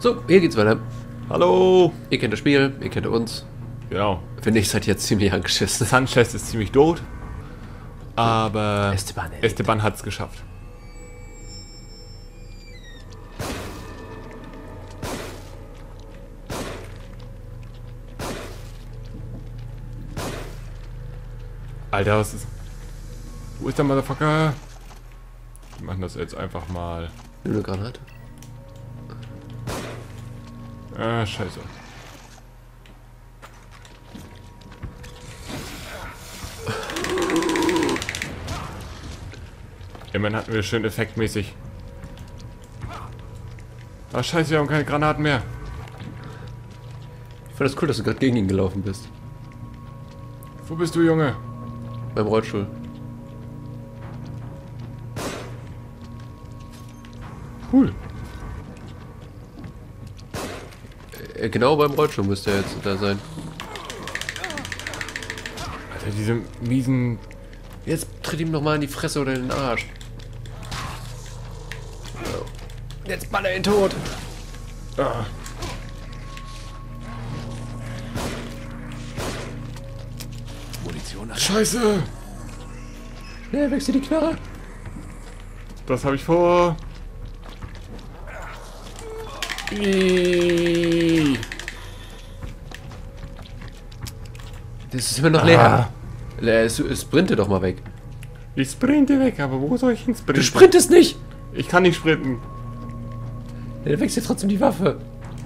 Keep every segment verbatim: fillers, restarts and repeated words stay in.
So, hier geht's weiter. Hallo! Ihr kennt das Spiel, ihr kennt uns. Genau. Finde ich, seid jetzt ziemlich angeschissen. Sanchez ist ziemlich tot. Aber Esteban, ey. Esteban hat es geschafft. Alter, was ist... Wo ist der Motherfucker? Wir machen das jetzt einfach mal. Nimm eine Granate. Ah, scheiße. Immerhin hatten wir schön effektmäßig. Ah, scheiße, wir haben keine Granaten mehr. Ich fand das cool, dass du gerade gegen ihn gelaufen bist. Wo bist du, Junge? Beim Rollstuhl. Cool. Äh, genau beim Rollstuhl müsste er jetzt da sein. Alter, diese miesen... Jetzt tritt ihm noch mal in die Fresse oder in den Arsch. Jetzt baller ihn tot. Ah. Munition an. Scheiße! Schnell, wechsel die Knarre. Das habe ich vor. Iiii. Das ist immer noch leer. Ah. Sprinte doch mal weg. Ich sprinte weg, aber wo soll ich hin sprinten? Du sprintest nicht! Ich kann nicht sprinten. Der wechselt trotzdem die Waffe.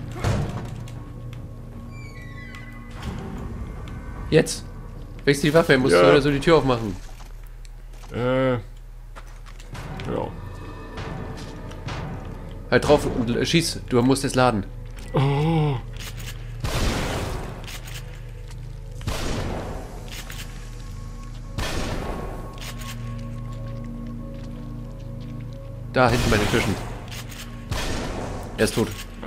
Jetzt. Wechsel die Waffe, er muss Ja. so, so die Tür aufmachen. Äh. Ja. Halt drauf und äh, schieß. Du musst jetzt laden. Oh. Da, hinten bei den Tischen. Er ist tot.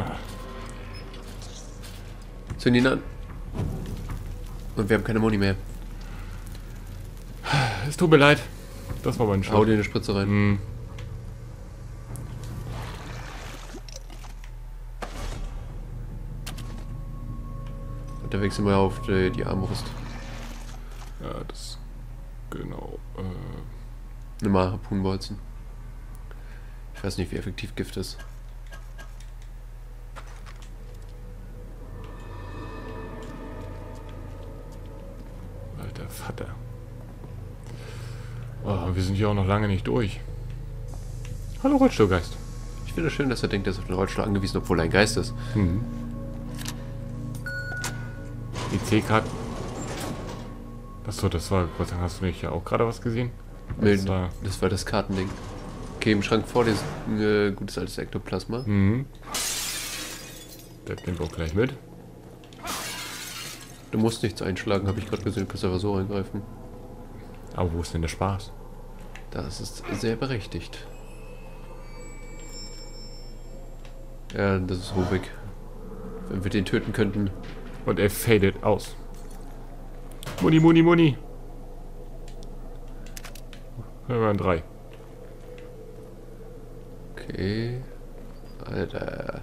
Zünd ihn an. Und wir haben keine Muni mehr. Es tut mir leid. Das war mein Hau Schuld. dir eine Spritze rein. Hm. Und da wechseln wir auf die, die Armbrust. Ja, das... Genau. Äh. Nimm mal Harpunenbolzen. Ich weiß nicht, wie effektiv Gift ist. Alter Vater. Oh, wir sind hier auch noch lange nicht durch. Hallo Rollstuhlgeist. Ich finde es schön, dass er denkt, er ist auf den Rollstuhl angewiesen, obwohl er ein Geist ist. Mhm. Die C-Karte. Achso, das war... Gott sei Dank, hast du nicht ja auch gerade was gesehen? Nee, Das war- das war das Kartending. Okay, im Schrank vor dir ist ein äh, gutes altes Ektoplasma. Mhm. Der nimmt auch gleich mit. Du musst nichts einschlagen, habe ich gerade gesehen. Du kannst einfach so reingreifen. Aber wo ist denn der Spaß? Das ist sehr berechtigt. Ja, das ist Rubik. Wenn wir den töten könnten. Und er fadet aus. Muni, Muni, Muni. Wir waren drei. Okay. Alter.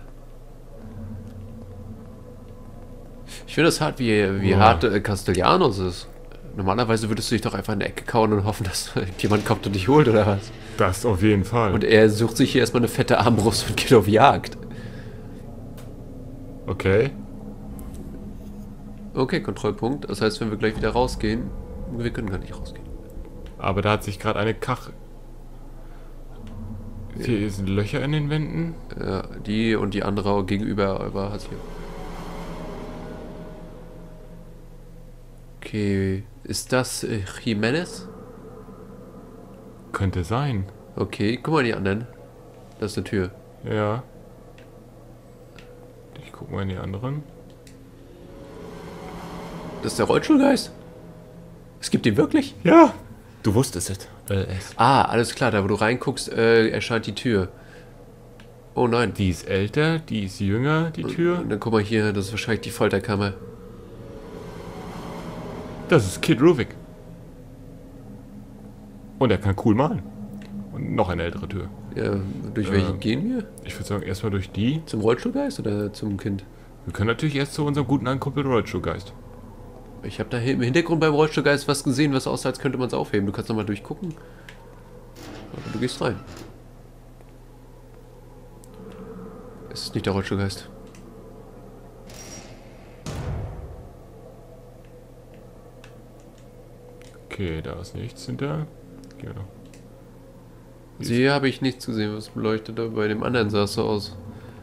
Ich finde es hart, wie, wie Ja. hart äh, Castellanos ist. Normalerweise würdest du dich doch einfach in die Ecke kauen und hoffen, dass jemand kommt und dich holt, oder was? Das auf jeden Fall. Und er sucht sich hier erstmal eine fette Armbrust und geht auf Jagd. Okay. Okay, Kontrollpunkt. Das heißt, wenn wir gleich wieder rausgehen, wir können gar nicht rausgehen. Aber da hat sich gerade eine Kach... Hier sind Löcher in den Wänden. Ja, die und die andere gegenüber über hat hier. Okay, ist das äh, Jimenez? Könnte sein. Okay, guck mal die anderen. Das ist eine Tür. Ja. Ich guck mal in die anderen. Das ist der Rollstuhlgeist? Es gibt ihn wirklich? Ja. Du wusstest es. Äh, es. Ah, alles klar, da wo du reinguckst, äh, erscheint die Tür. Oh nein. Die ist älter, die ist jünger, die Tür. Und dann guck mal hier, das ist wahrscheinlich die Folterkammer. Das ist Kid Ruvik. Und er kann cool malen. Und noch eine ältere Tür. Ja, durch welche Äh, gehen wir? Ich würde sagen, erstmal durch die. Zum Rollstuhlgeist oder zum Kind? Wir können natürlich erst zu unserem guten Ankumpel Rollstuhlgeist. Ich habe da im Hintergrund beim Rollstuhlgeist was gesehen, was aussah, als könnte man es aufheben. Du kannst noch mal durchgucken. Aber du gehst rein. Es ist nicht der Rollstuhlgeist. Okay, da ist nichts hinter. Gehen wir noch. Hier habe ich nichts gesehen, was beleuchtet, aber bei dem anderen sah es so aus.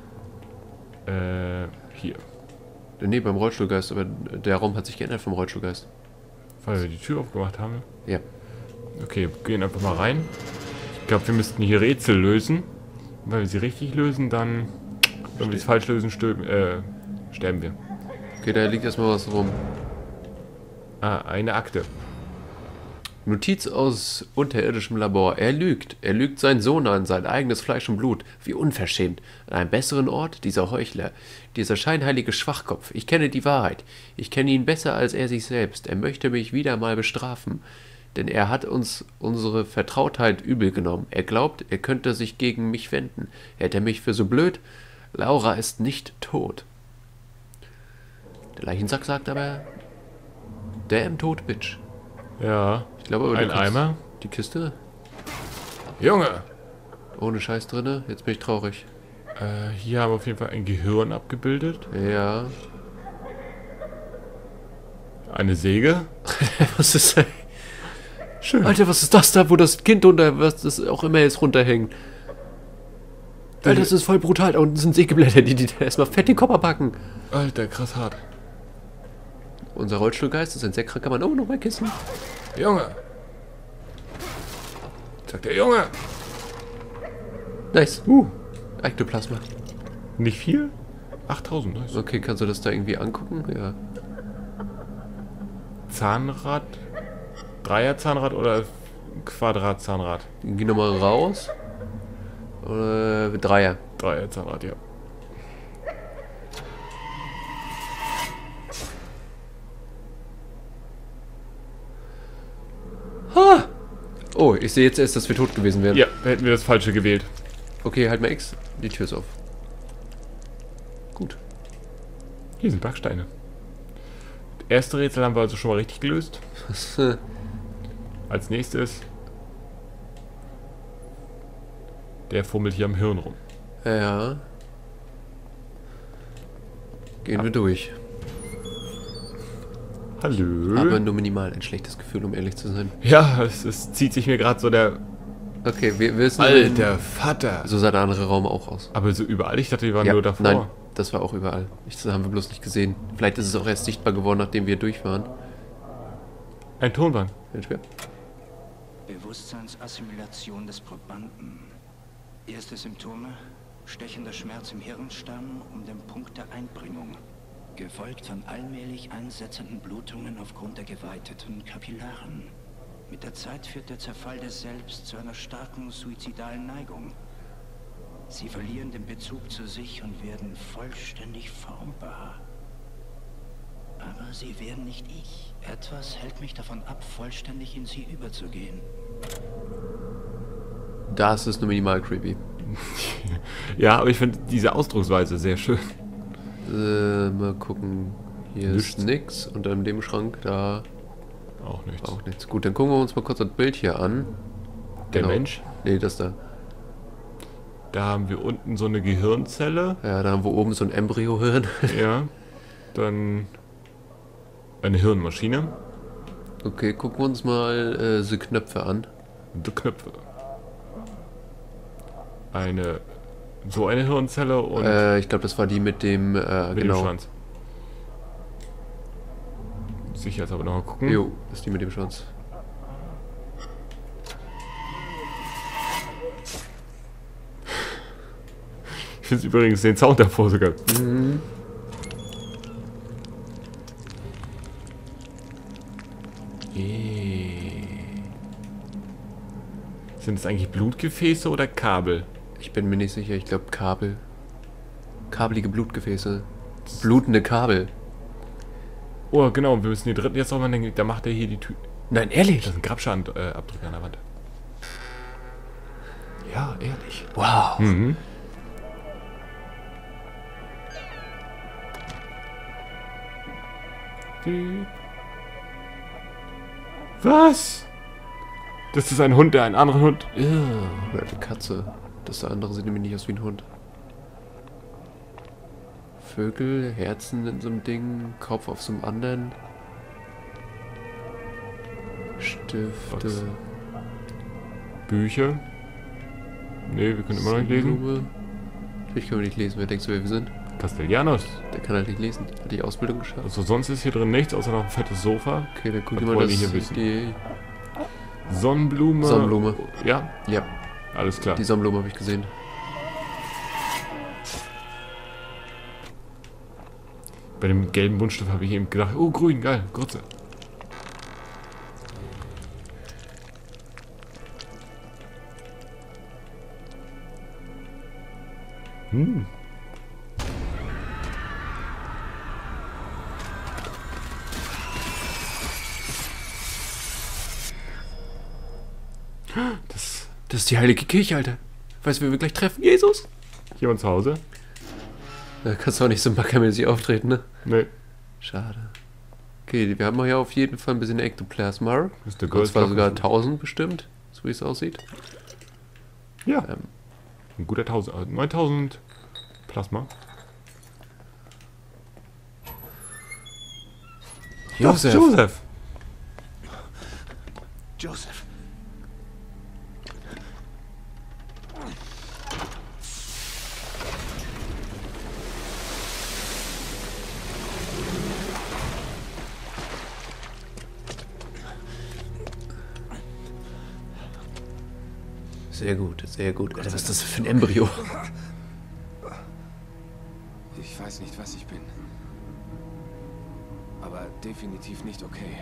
Äh, hier. Nee, beim Rollstuhlgeist, aber der Raum hat sich geändert vom Rollstuhlgeist. Weil wir die Tür aufgemacht haben. Ja. Okay, gehen einfach mal rein. Ich glaube, wir müssten hier Rätsel lösen. Wenn wir sie richtig lösen, dann... Wenn wir es falsch lösen, stö- äh, sterben wir. Okay, da liegt erstmal was rum. Ah, eine Akte. Notiz aus unterirdischem Labor. Er lügt. Er lügt seinen Sohn an, sein eigenes Fleisch und Blut. Wie unverschämt. An einem besseren Ort, dieser Heuchler. Dieser scheinheilige Schwachkopf. Ich kenne die Wahrheit. Ich kenne ihn besser als er sich selbst. Er möchte mich wieder mal bestrafen. Denn er hat uns unsere Vertrautheit übel genommen. Er glaubt, er könnte sich gegen mich wenden. Hält er mich für so blöd? Laura ist nicht tot. Der Leichensack sagt aber... Damn tot, Bitch. Ja. Ich glaube aber, du Ein kannst Eimer. die Kiste Junge! ohne Scheiß drinne. Jetzt bin ich traurig. Äh, hier haben wir auf jeden Fall ein Gehirn abgebildet. Ja. Eine Säge. Was ist das? Schön. Alter, was ist das da, wo das Kind unter, was das auch immer jetzt runterhängt? Alter, das ist voll brutal. Da unten sind Sägeblätter, die die da erstmal fett den Kopf packen. Alter, krass hart. Unser Rollstuhlgeist ist ein sehr kranker Mann. Oh, noch mal Kissen. Junge! Sagt der Junge! Nice. Uh. Ektoplasma. Nicht viel? achttausend, nice. Okay, kannst du das da irgendwie angucken? Ja. Zahnrad? Dreier-Zahnrad oder Quadrat-Zahnrad? Geh nochmal raus. Oder Dreier. Dreier-Zahnrad, ja. Ha! Oh, ich sehe jetzt erst, dass wir tot gewesen wären. Ja, da hätten wir das Falsche gewählt. Okay, halt mal X. Die Tür ist auf. Gut. Hier sind Backsteine. Das erste Rätsel haben wir also schon mal richtig gelöst. Als nächstes... Der fummelt hier am Hirn rum. Ja. Gehen wir durch. Hallo? Aber nur minimal ein schlechtes Gefühl, um ehrlich zu sein. Ja, es, es zieht sich mir gerade so der... Okay, wir wissen... Alter Vater! So sah der andere Raum auch aus. Aber so überall? Ich dachte, die waren Ja, nur davor. nein, das war auch überall. Ich, das haben wir bloß nicht gesehen. Vielleicht ist es auch erst sichtbar geworden, nachdem wir durch waren. Ein Tonband. Mensch, wer? Bewusstseinsassimilation des Probanden. Erste Symptome: stechender Schmerz im Hirnstamm um den Punkt der Einbringung, gefolgt von allmählich einsetzenden Blutungen aufgrund der geweiteten Kapillaren. Mit der Zeit führt der Zerfall des Selbst zu einer starken suizidalen Neigung. Sie verlieren den Bezug zu sich und werden vollständig formbar. Aber sie werden nicht ich. Etwas hält mich davon ab, vollständig in sie überzugehen. Das ist nur minimal creepy. Ja, aber ich finde diese Ausdrucksweise sehr schön. Äh, mal gucken. Hier Nichts. ist nix. Und in dem Schrank da Auch nichts. auch nichts. Gut, dann gucken wir uns mal kurz das Bild hier an. Der Genau. Mensch. Nee, das da. Da haben wir unten so eine Gehirnzelle. Ja, da haben wir oben so ein Embryo-Hirn. Ja. Dann eine Hirnmaschine. Okay, gucken wir uns mal äh, diese Knöpfe an. Die Knöpfe. Eine... So eine Hirnzelle und Äh, ich glaube, das war die mit dem, äh, mit genau. dem Schwanz. Sicher jetzt aber noch mal gucken. Jo, das ist die mit dem Schwanz. Ich finde übrigens den Sound davor sogar. Mhm. Sind es eigentlich Blutgefäße oder Kabel? Ich bin mir nicht sicher, ich glaube Kabel. Kabelige Blutgefäße. Blutende Kabel. Oh, genau, wir müssen die dritten jetzt auch mal denken. Da macht er hier die Tür. Nein, ehrlich? Das ist ein Grabschandabdruck äh, Abdruck an der Wand. Ja, ehrlich. Wow. Mhm. Was? Das ist ein Hund, der einen anderen Hund... Ja, oder eine Katze. Das der andere sieht nämlich nicht aus wie ein Hund. Vögel, Herzen in so einem Ding, Kopf auf so einem anderen. Stifte. Was? Bücher? Nee, wir können immer noch nicht lesen. Blume. Natürlich können wir nicht lesen. Wer denkst du, wer wir sind? Castellanos. Der kann halt nicht lesen. Hat die Ausbildung geschafft. Also sonst ist hier drin nichts, außer noch ein fettes Sofa. Okay, dann guck Was mal, wollen das die hier wissen? Die Sonnenblume. Sonnenblume. Ja, Ja, alles klar. die Sonnenblume habe ich gesehen. Bei dem gelben Buntstift habe ich eben gedacht, oh grün, geil, Grütze. Hm. Das Das ist die heilige Kirche, Alter. Weißt du, wen wir gleich treffen? Jesus! jemand zu Hause? Da kannst du auch nicht so mackermäßig auftreten, ne? Nee. Schade. Okay, wir haben hier auf jeden Fall ein bisschen Ektoplasma. Das ist der Und zwar Goldblock. sogar tausend bestimmt, so wie es aussieht. Ja. Ähm. Ein guter tausend, äh, neuntausend Plasma. Josef! Josef! Joseph. Sehr gut, sehr gut. Alter, was ist das für ein Embryo? Ich weiß nicht, was ich bin. Aber definitiv nicht okay.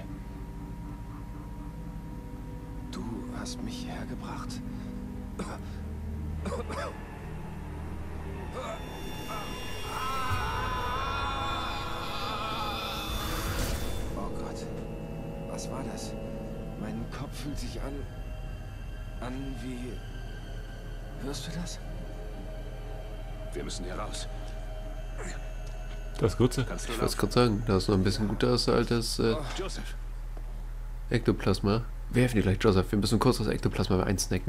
Du hast mich hierher gebracht. Oh Gott. Was war das? Mein Kopf fühlt sich an... an wie... Hörst du das? Wir müssen hier raus. Das ist Grütze. Kannst du Ich wollte gerade sagen, da ist noch ein bisschen guter als altes äh, Joseph. Ektoplasma. Wir helfen dir gleich, Joseph. Wir müssen kurz das Ektoplasma einsnacken.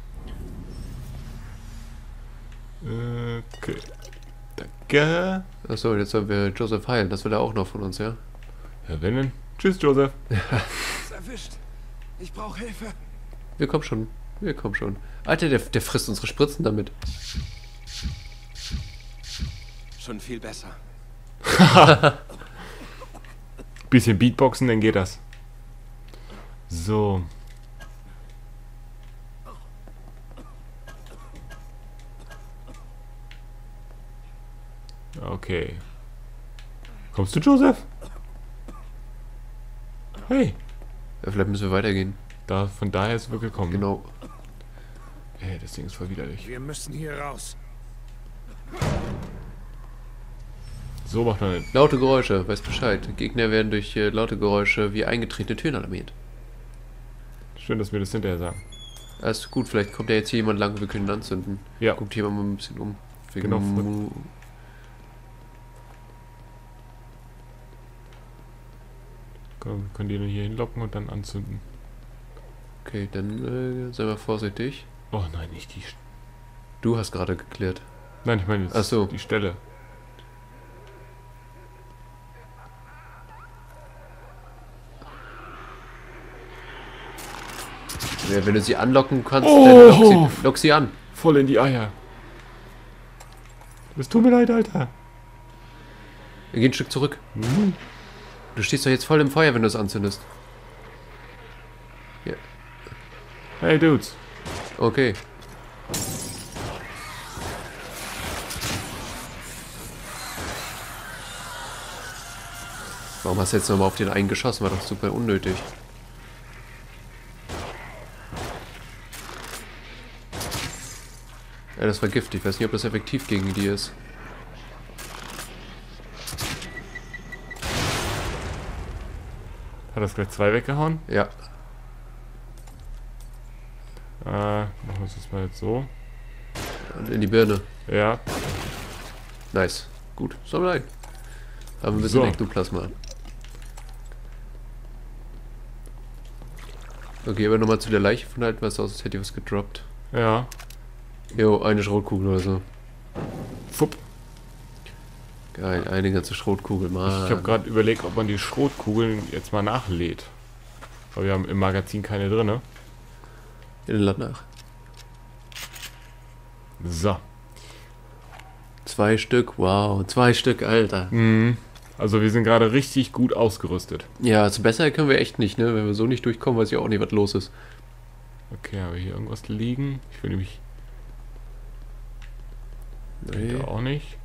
Okay. Danke. Achso, jetzt sollen wir Joseph heilen. Das will er auch noch von uns, ja? Ja, wenn denn? Tschüss, Joseph. Ist erwischt. Ich brauche Hilfe. Wir kommen schon. Wir kommen schon. Alter, der, der frisst unsere Spritzen damit. Schon viel besser. Bisschen Beatboxen, dann geht das. So. Okay. Kommst du, Joseph? Hey. Ja, vielleicht müssen wir weitergehen. Da, von daher ist wir gekommen. Genau. Ey, das Ding ist voll widerlich. Wir müssen hier raus. So macht man nicht. Laute Geräusche, weiß Bescheid. Gegner werden durch äh, laute Geräusche wie eingetretene Türen alarmiert. Schön, dass wir das hinterher sagen. Alles gut, vielleicht kommt ja jetzt hier jemand lang und wir können ihn anzünden. Ja. Guckt hier mal ein bisschen um. Wegen Genau. Mu- Komm, wir können die dann hier hinlocken und dann anzünden. Okay, dann äh, sei mal vorsichtig. Oh nein, nicht die... St Du hast gerade geklärt. Nein, ich meine jetzt Ach so. die Stelle. Ja, wenn du sie anlocken kannst, Oh! dann lock sie, lock sie an. Voll in die Eier. Es tut mir leid, Alter. Wir gehen ein Stück zurück. Mhm. Du stehst doch jetzt voll im Feuer, wenn du es anzündest. Ja. Hey, Dudes. Okay. Warum hast du jetzt nochmal auf den einen geschossen? War doch super unnötig. Ja, das war giftig. Ich weiß nicht, ob das effektiv gegen die ist. Hat das gleich zwei weggehauen? Ja. Äh, machen wir es Erstmal jetzt so. Und in die Birne. Ja. Nice. Gut. Sollen wir rein. Haben ein bisschen So. Ektoplasma. Okay, aber nochmal zu der Leiche von halt, was aus, als hätte ich was gedroppt. Ja. Jo, eine Schrotkugel oder so. Fupp. Geil, eine ganze Schrotkugel, Mann. Ich habe gerade überlegt, ob man die Schrotkugeln jetzt mal nachlädt. Aber wir haben im Magazin keine drin, ne? In den Land nach. So. Zwei Stück, wow, zwei Stück, Alter. Mhm. Also wir sind gerade richtig gut ausgerüstet. Ja, also besser können wir echt nicht, ne? Wenn wir so nicht durchkommen, weiß ich auch nicht, was los ist. Okay, haben wir hier irgendwas liegen? Ich will nämlich... Nee. Nee. Auch nicht.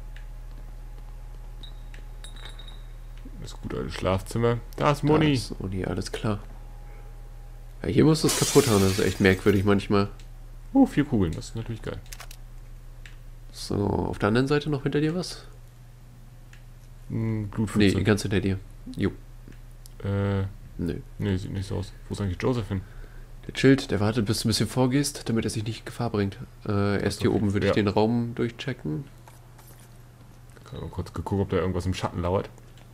Das gute alte Schlafzimmer. Da ist Moni. Da ist Moni, alles klar. Ja, hier muss das kaputt haben, das ist echt merkwürdig manchmal. Oh, vier Kugeln, das ist natürlich geil. So, auf der anderen Seite noch hinter dir was? Hm, Nee, Blutpfütze. ganz hinter dir. Jo, Äh, nö. nee, sieht nicht so aus. Wo ist eigentlich Joseph hin? Der chillt, der wartet, bis du ein bisschen vorgehst, damit er sich nicht in Gefahr bringt. Äh, erst hier Okay, oben würde ja. ich den Raum durchchecken. Ich habe mal kurz geguckt, ob da irgendwas im Schatten lauert.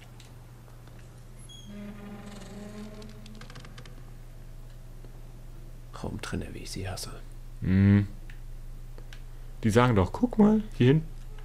Raumtrenner, wie ich sie hasse. Hm. Die sagen doch, guck mal, hier hin.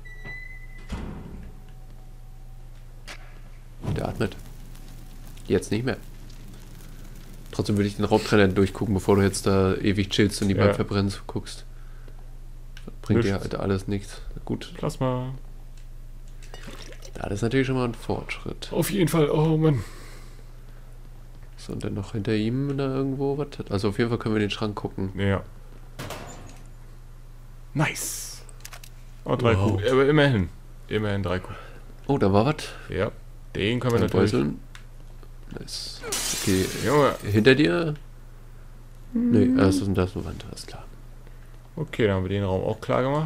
Der atmet. Jetzt nicht mehr. Trotzdem würde ich den Raumtrenner durchgucken, bevor du jetzt da ewig chillst und die Ja. beim Verbrennen guckst. Bringt dir Nichts. halt alles nichts. Gut, Plasma. das ist natürlich schon mal ein Fortschritt. Auf jeden Fall, oh Mann. So, und dann noch hinter ihm da irgendwo was? Also auf jeden Fall können wir in den Schrank gucken. Ja. Nice. Oh, drei Wow. Kugeln. Aber immerhin. Immerhin drei Kugeln. Oh, da war was. Ja. Den können wir Ein natürlich... Beuteln. Nice. Okay, Junge. hinter dir? Nee, das ist, das ist eine Wand, alles klar. Okay, dann haben wir den Raum auch klar gemacht.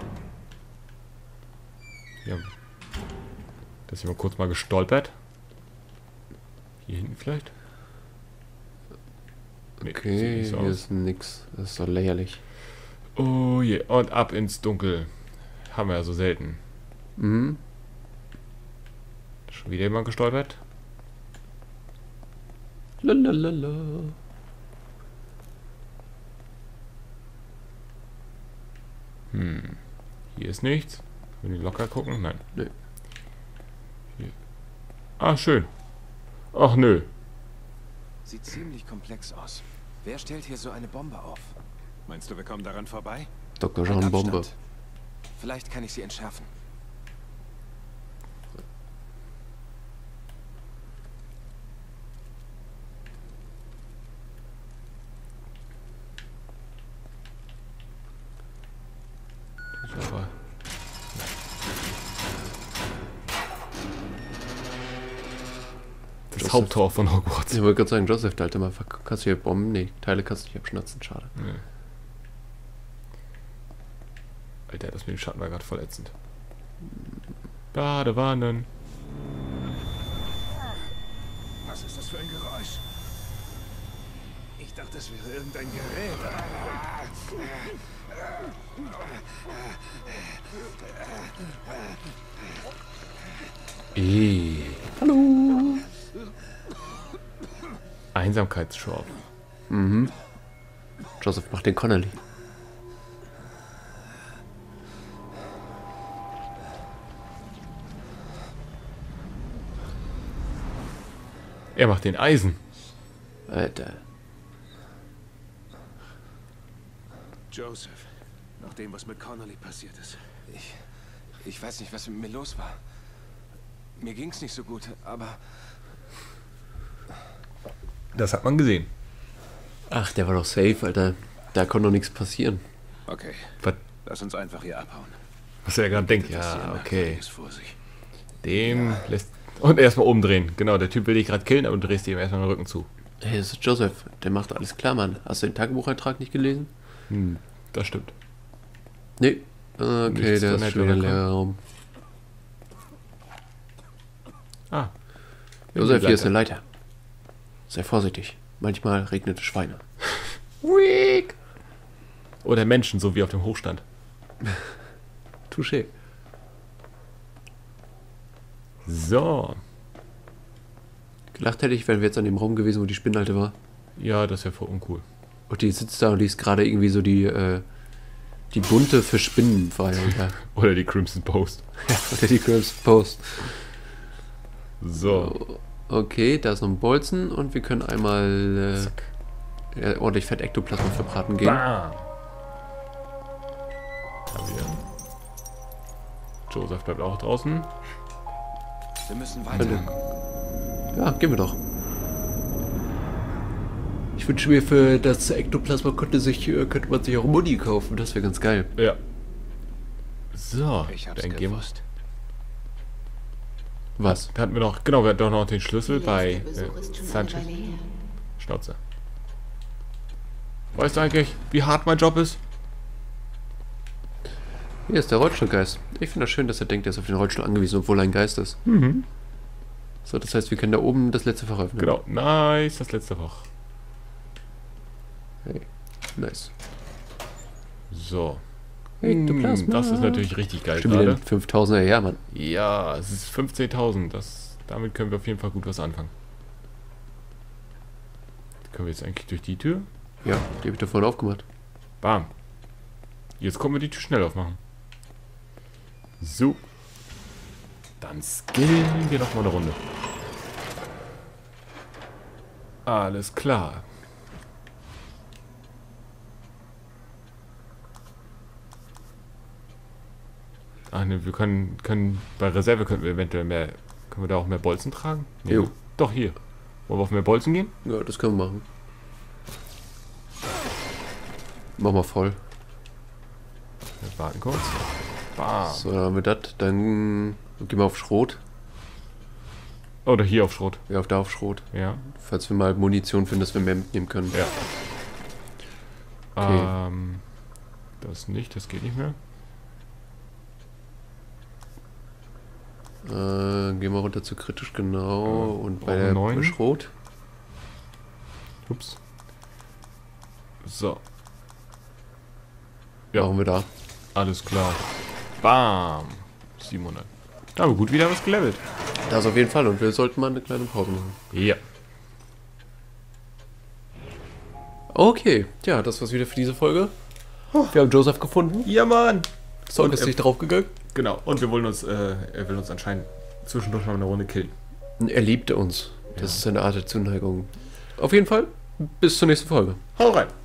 Ja. Da ist jemand kurz mal gestolpert. Hier hinten vielleicht? Nee, sieht Okay, nicht so hier aus. ist nix. Das ist doch lächerlich. Oh je, und ab ins Dunkel. Haben wir ja so selten. Mhm. Schon wieder jemand gestolpert? Lalalala. Hm. Hier ist nichts. Wenn die locker gucken? Nein. Nö. Hier. Ah, schön. Ach nö. Sieht ziemlich komplex aus. Wer stellt hier so eine Bombe auf? Meinst du, wir kommen daran vorbei? Doktor Ein Jean Bombe. Abstand. Vielleicht kann ich sie entschärfen. Das ist aber... Das Joseph. Haupttor von Hogwarts. Ich wollte gerade sagen, Joseph, der alte mal, kannst du hier Bomben? Nee, Teile kannst du nicht abschnatzen, schade. Nee. Alter, das mit dem Schatten war gerade voll ätzend. Badewannen. Was ist das für ein Geräusch? Ich dachte, es wäre irgendein Gerät. Ih. Hallo. Einsamkeitsschorf. Mhm. Joseph macht den Connolly. Er macht den Eisen. Alter. Joseph, nach dem, was mit Connolly passiert ist. Ich, ich weiß nicht, was mit mir los war. Mir ging's nicht so gut, aber Das hat man gesehen. Ach, der war doch safe, Alter. Da konnte doch nichts passieren. Okay, Was, lass uns einfach hier abhauen. was er gerade denkt. Das hier Ja, okay. Merkwürdiges vor sich. Dem lässt... Und erstmal umdrehen. Genau, der Typ will dich gerade killen, aber du drehst ihm erstmal den Rücken zu. Hey, das ist Joseph. Der macht alles klar, Mann. Hast du den Tagebucheintrag nicht gelesen? Hm, das stimmt. Nee. Okay, Nichts der drin ist hätte schon ein oder leerer Raum. Ah. Joseph, hier ist eine Leiter. Sei vorsichtig. Manchmal regnet es Schweine. Weak. Oder Menschen, so wie auf dem Hochstand. Touché. So. Gelacht hätte ich, wenn wir jetzt an dem Raum gewesen, wo die Spinnalte war. Ja, das wäre voll uncool. Und die sitzt da und liest gerade irgendwie so die, äh, die bunte für Spinnen frei. Oder die Crimson Post. Oder die Crimson Post. So. Okay, da ist noch ein Bolzen und wir können einmal Zack. äh, ja, ordentlich Fett Ektoplasma verbraten gehen. Bam. Da wieder. Joseph bleibt auch draußen. Wir müssen weiter. Ja, gehen wir doch. Ich wünsche mir für das Ektoplasma könnte, sich, könnte man sich auch Muni kaufen. Das wäre ganz geil. Ja. So, Ich hab's dann gehen wir. gewusst. Was? Da hatten wir noch, genau, wir hatten doch noch den Schlüssel bei äh, Besuch ist schon eine Sanchez. Weile her. Schnauze. Weißt du eigentlich, wie hart mein Job ist? Hier ist der Rollstuhlgeist. Ich finde das schön, dass er denkt, er ist auf den Rollstuhl angewiesen, obwohl er ein Geist ist. Mhm. So, das heißt, wir können da oben das letzte Fach öffnen. Genau, nice, das letzte Fach. Hey. Nice. So. Ektoplasma. Hm, das ist natürlich richtig geil Stimmt wieder gerade. den fünftausender, ja, Mann. Ja, es ist fünfzehntausend. Das, damit können wir auf jeden Fall gut was anfangen. Können wir jetzt eigentlich durch die Tür? Ja, die habe ich da vorhin aufgemacht. Bam. Jetzt können wir die Tür schnell aufmachen. So. Dann skillen wir noch mal eine Runde. Alles klar. Ach ne, wir können, können bei Reserve können wir eventuell mehr, können wir da auch mehr Bolzen tragen? Nee, Jo. Doch, hier. Wollen wir auf mehr Bolzen gehen? Ja, das können wir machen. Mach mal voll. Wir warten kurz. Bam. So, dann haben wir das. Dann gehen wir auf Schrot. Oder hier auf Schrot. Ja, auf da auf Schrot. Ja. Falls wir mal Munition finden, dass wir mehr mitnehmen können. Ja. Okay. Ähm, das nicht, das geht nicht mehr. Äh, gehen wir runter zu kritisch genau. Ja, Und bei brauchen der neun. Schrot. Ups. So. Ja. Brauchen wir da. Alles klar. Bam. siebenhundert. Da haben wir gut wieder was gelevelt. Das auf jeden Fall. Und wir sollten mal eine kleine Pause machen. Ja. Okay. Ja, das war's wieder für diese Folge. Wir haben Joseph gefunden. Ja, Mann. Song Und ist er- nicht draufgegangen. Genau. Und wir wollen uns, äh, er will uns anscheinend zwischendurch mal eine Runde killen. Er liebte uns. Das Ja. ist seine Art der Zuneigung. Auf jeden Fall. Bis zur nächsten Folge. Hau rein.